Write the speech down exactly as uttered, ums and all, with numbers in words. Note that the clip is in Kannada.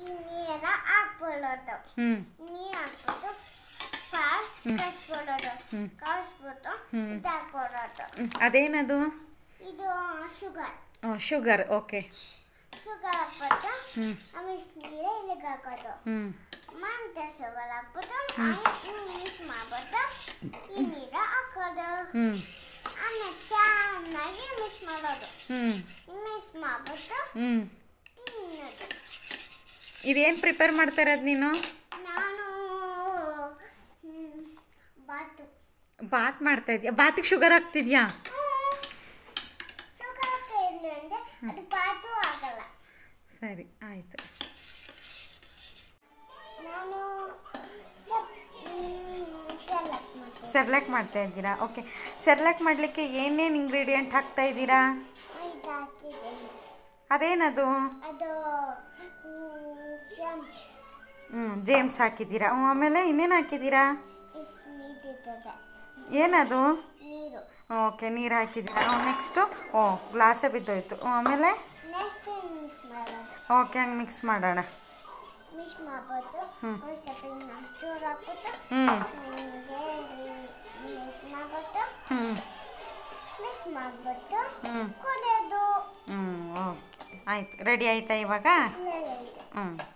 ಈ ನೀರ ಹಾಕ್ಬಿಡೋದು. ನೀರು ಹಾಕ್ಬಿಟ್ಟು ಫಾಸ್ಟ್ ಕಸ್ಬಿಡೋದು. ಕಸ್ಬಿಟ್ಟು ಇದು ಹಾಕ್ಬಿಡೋದು. ಅದೇನದು? ಇದು ಶುಗರ್. ಶುಗರ್. ಓಕೆ. ಶುಗರ್ ಹಾಕ್ಬಿಟ್ಟು ಆಮೇಲೆ ನೀರು ಇಲ್ಲಿಗೆ ಹಾಕೋದು. ಮತ್ತೆ ಶುಗರ್ ಹಾಕ್ಬಿಟ್ಟು ಮಿಕ್ಸ್ ಮಾಡ್ಬಿಟ್ಟು ಈ ನೀರು ಹಾಕೋದು. ಆಮೇಲೆ ಚೆನ್ನಾಗಿ ಮಿಕ್ಸ್ ಮಾಡೋದು. ಮಿಕ್ಸ್ ಮಾಡ್ಬಿಟ್ಟು ತಿನ್ನೋದು. ಇದೇನು ಪ್ರಿಪೇರ್ ಮಾಡ್ತಾ ಇರೋದು ನೀನು? ನಾನು ಬಾತು. ಬಾತ್ ಮಾಡ್ತಾ ಇದೀಯಾ? ಬಾತಿಗೆ ಶುಗರ್ ಹಾಕ್ತಿದ್ಯಾ? ಶುಗರ್ ಹಾಕಿಲ್ಲ ಅಂದರೆ ಅದು ಬಾತು ಆಗಲ್ಲ. ಸರಿ, ಆಯಿತು. ನಾನು ಸೆರ್ಲಾಕ್ ಮಾಡ್ತಾ ಇದ್ದೀರಾ? ಓಕೆ. ಸೆರ್ಲಾಕ್ ಮಾಡಲಿಕ್ಕೆ ಏನೇನು ಇಂಗ್ರೀಡಿಯೆಂಟ್ ಹಾಕ್ತಾ ಇದ್ದೀರಾ? ಅದೇನದು? ಅದು ಹ್ಞೂ ಜೇಮ್ಸ್ ಹಾಕಿದ್ದೀರಾ. ಹ್ಞೂ ಆಮೇಲೆ ಇನ್ನೇನು ಹಾಕಿದ್ದೀರಾ? ಏನದು? ನೀರು. ಓಕೆ, ನೀರು ಹಾಕಿದ್ದೀರಾ. ಹ್ಞೂ ನೆಕ್ಸ್ಟು? ಓ ಗ್ಲಾಸೇ ಬಿದ್ದೋಯ್ತು. ಹ್ಞೂ ಆಮೇಲೆ? ಓಕೆ, ಹಂಗೆ ಮಿಕ್ಸ್ ಮಾಡೋಣ. ಮಿಕ್ಸ್ ಮಾಡ್ಬಿಟ್ಟು ಸ್ವಲ್ಪ ಚೂರು ಹಾಕ್ಬಿಟ್ಟು ಹ್ಞೂ ಮಿಕ್ಸ್ ಮಾಡ್ಬಿಟ್ಟು ಹ್ಞೂ ಮಿಕ್ಸ್ ಮಾಡ್ಬಿಟ್ಟು ಹ್ಞೂ ಕುಡಿಯೋದು. ಹ್ಞೂ ಓಕೆ, ಆಯ್ತು. ರೆಡಿ ಆಯಿತಾ ಇವಾಗ? ಹ್ಞೂ